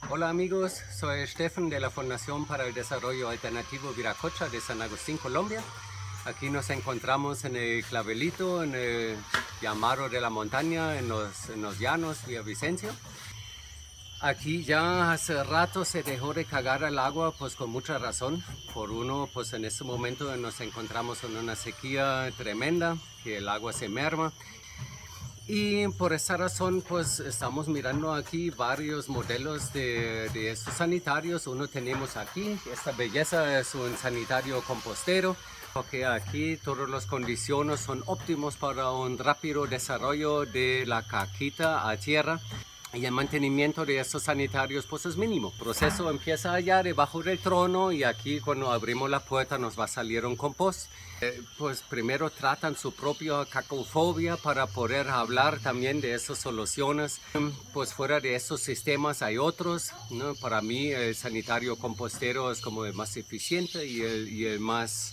Hola amigos, soy Stefan de la Fundación para el Desarrollo Alternativo Viracocha de San Agustín, Colombia. Aquí nos encontramos en el Clavelito, en el llamado de la montaña, en los llanos Villavicencio. Aquí ya hace rato se dejó de cagar el agua, pues con mucha razón. Por uno, pues en este momento nos encontramos en una sequía tremenda, que el agua se merma. Y por esa razón, pues estamos mirando aquí varios modelos de estos sanitarios. Uno tenemos aquí, esta belleza es un sanitario compostero, porque aquí todas las condiciones son óptimas para un rápido desarrollo de la caquita a tierra. Y el mantenimiento de estos sanitarios pues es mínimo. El proceso empieza allá debajo del trono y aquí cuando abrimos la puerta nos va a salir un compost. Pues primero tratan su propia cacofobia para poder hablar también de esas soluciones. Pues fuera de esos sistemas hay otros, ¿no? Para mí el sanitario compostero es como el más eficiente y el más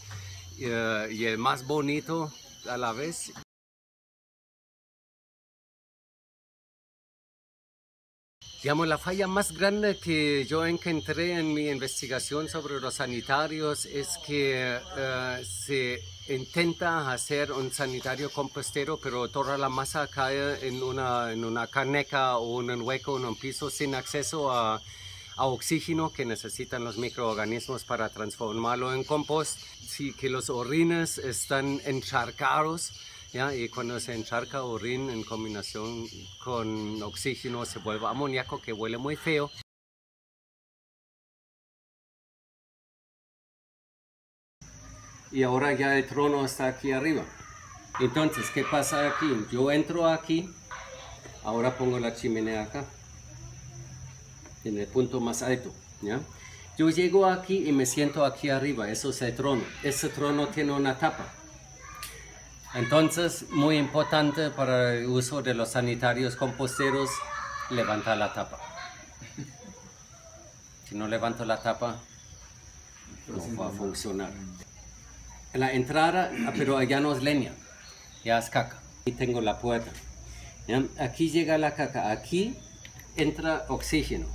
bonito a la vez. Digamos, la falla más grande que yo encontré en mi investigación sobre los sanitarios es que se intenta hacer un sanitario compostero, pero toda la masa cae en una caneca o en un hueco, en un piso sin acceso a oxígeno que necesitan los microorganismos para transformarlo en compost. Sí, que los orines están encharcados. ¿Ya? Y cuando se encharca orín en combinación con oxígeno se vuelve amoníaco que huele muy feo. Y ahora ya el trono está aquí arriba. Entonces, ¿qué pasa aquí? Yo entro aquí, ahora pongo la chimenea acá, en el punto más alto. ¿Ya? Yo llego aquí y me siento aquí arriba, eso es el trono. Ese trono tiene una tapa. Entonces, muy importante para el uso de los sanitarios composteros, levantar la tapa. Si no levanto la tapa, no va a funcionar. En la entrada, pero allá no es leña, ya es caca. Aquí tengo la puerta. ¿Ya? Aquí llega la caca, aquí entra oxígeno.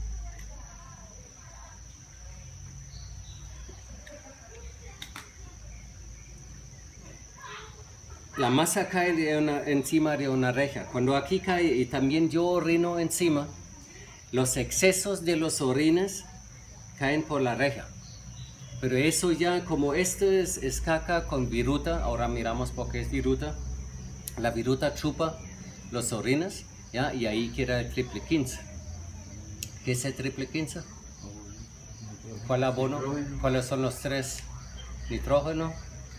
La masa cae encima de una reja. Cuando aquí cae y también yo orino encima, los excesos de los orines caen por la reja. Pero eso ya, como esto es caca con viruta, ahora miramos por qué es viruta. La viruta chupa los orines, ¿ya? Y ahí queda el triple 15. ¿Qué es el triple 15? ¿Cuál abono? ¿Cuáles son los tres? Nitrógeno,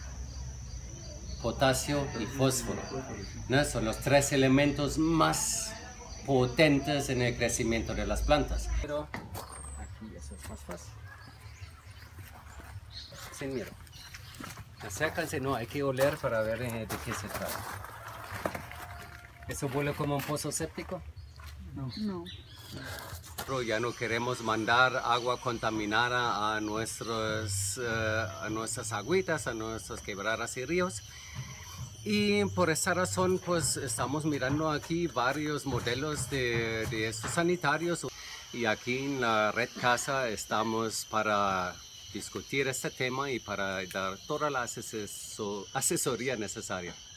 potasio y fósforo, ¿no? Son los tres elementos más potentes en el crecimiento de las plantas. Pero aquí eso es más fácil. Sin miedo. Acérquense, no, hay que oler para ver de qué se trata. ¿Eso huele como un pozo séptico? No. Pero ya no queremos mandar agua contaminada a nuestras agüitas, a nuestras quebradas y ríos. Y por esa razón, pues estamos mirando aquí varios modelos de estos sanitarios. Y aquí en la Red Casa estamos para discutir este tema y para dar toda la asesoría necesaria.